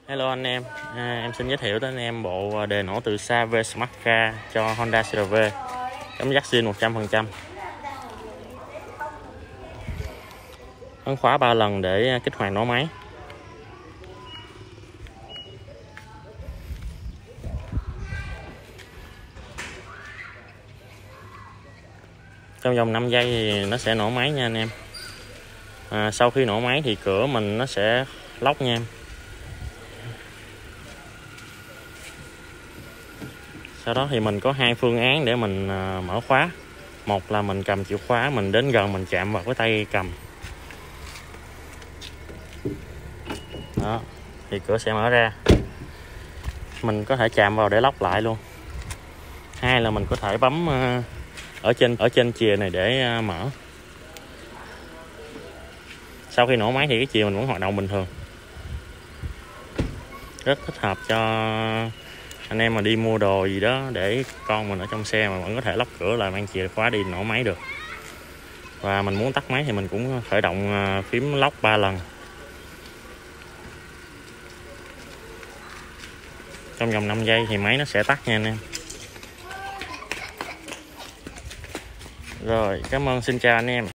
Hello anh em, em xin giới thiệu tới anh em bộ đề nổ từ xa V Smart Car cho Honda CR-V, cắm jack zin 100%. Ấn khóa 3 lần để kích hoạt nổ máy. Trong vòng 5 giây thì nó sẽ nổ máy nha anh em. Sau khi nổ máy thì cửa mình nó sẽ lóc nha em. Sau đó thì mình có hai phương án để mình mở khóa. Một là mình cầm chìa khóa, mình đến gần mình chạm vào cái tay cầm. Đó, thì cửa sẽ mở ra. Mình có thể chạm vào để lóc lại luôn. Hai là mình có thể bấm ở trên chìa này để mở. Sau khi nổ máy thì cái chìa mình vẫn hoạt động bình thường. Rất thích hợp cho anh em mà đi mua đồ gì đó để con mình ở trong xe mà vẫn có thể lóc cửa lại, mang chìa khóa đi nổ máy được. Và mình muốn tắt máy thì mình cũng khởi động phím lock 3 lần. Trong vòng 5 giây thì máy nó sẽ tắt nha anh em. Rồi, cảm ơn, xin chào anh em.